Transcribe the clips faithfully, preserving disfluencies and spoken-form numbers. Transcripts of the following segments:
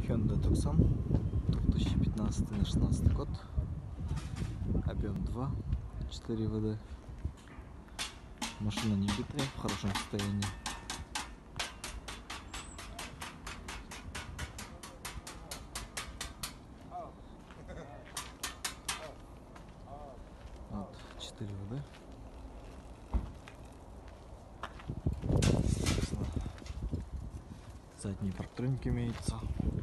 Hyundai Tucson, две тысячи пятнадцатый на шестнадцатый год, объем два, четыре вэ дэ. Машина не битая, в хорошем состоянии. Вот, четыре вэ дэ. Задние парктроники имеются.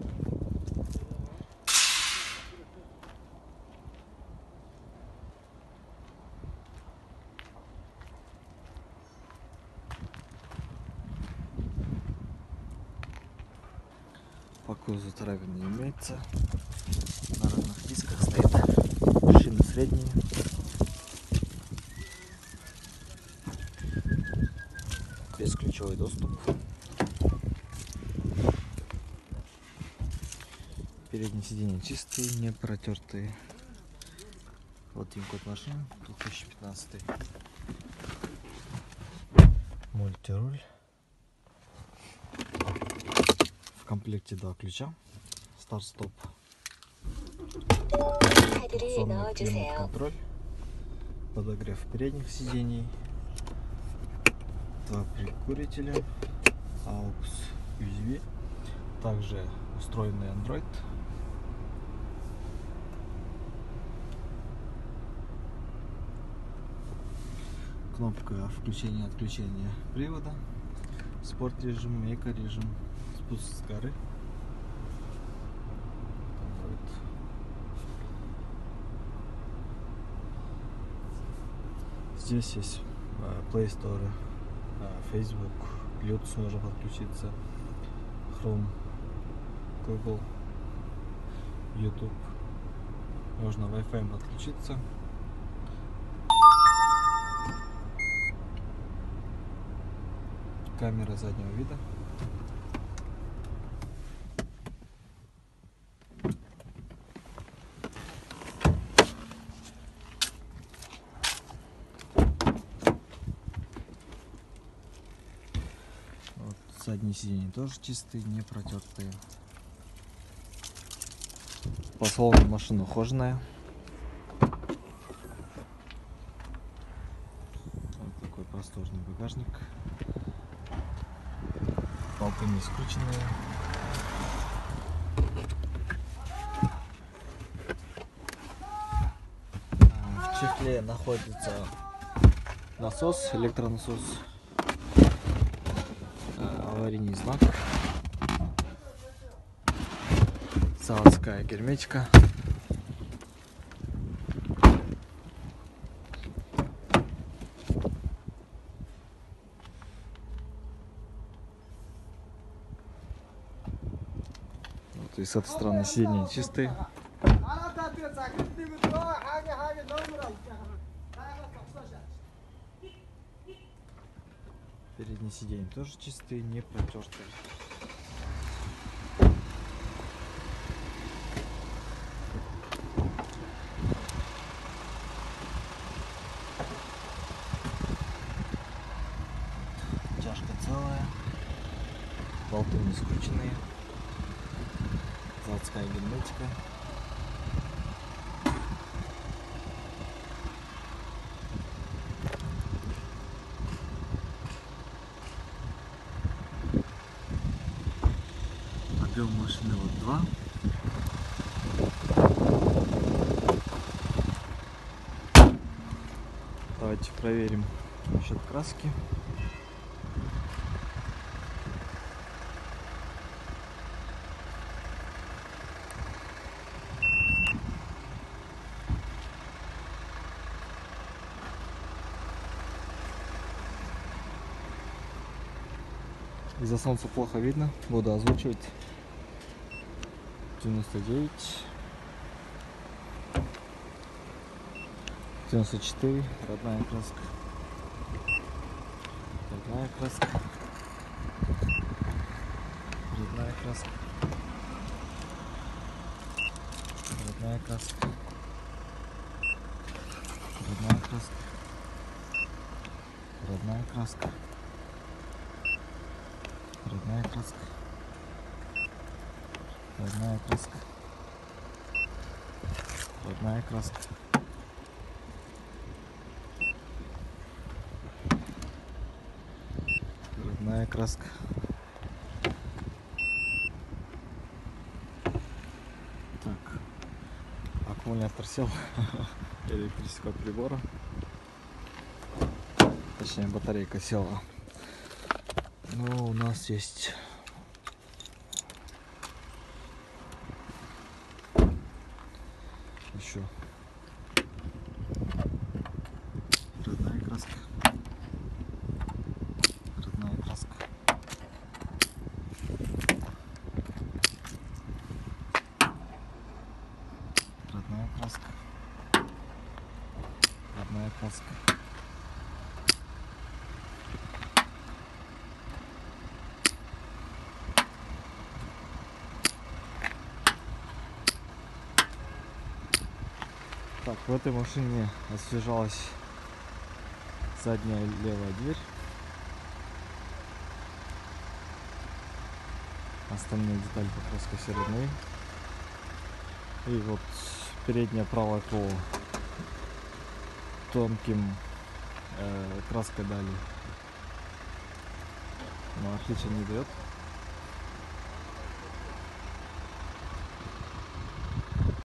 По кузову царапин не имеется. На ровных дисках стоит. Шины средние. Бесключевой доступ. Передние сиденья чистые, не протертые. Вот тим-код машины, две тысячи пятнадцатый. Мультируль. В комплекте два ключа. Старт-стоп. Климат-контроль. Подогрев передних сидений. Два прикурителя. эй ю экс ю эс би. Также устроенный Android. Кнопка включения-отключения привода. Спорт режим, эко режим. Спуск с горы. Здесь есть Play Store, Facebook, Bluetooth можно подключиться, Chrome, Google, YouTube. Можно Wi-Fi подключиться. Камера заднего вида. Вот, задние сиденья тоже чистые, не протертые. По салону машина ухоженная. Вот такой просторный багажник. Болты не скрученные. В чехле находится насос, электронасос, аварийный знак, заводская герметика. Вот и с этой стороны сиденья чистые. Передние сиденья тоже чистые, не протертые. Чашка целая, болты не скрученные, заводская герметика. Объем машины вот два. Давайте проверим насчет краски. Из-за солнца плохо видно, буду озвучивать. девяносто девять, девяносто четыре, родная краска, родная краска, родная краска, родная краска, родная краска, родная краска, родная краска, Родная краска. Родная краска. Родная краска. Так. Аккумулятор сел электрического прибора. Точнее, батарейка села. Но у нас есть еще родная краска. Родная краска. Родная краска. Родная краска. Так, в этой машине освежалась задняя левая дверь. Остальные детали покраска все родные. И вот переднее правое крыло тонким э, краской дали. Но отличия не дает.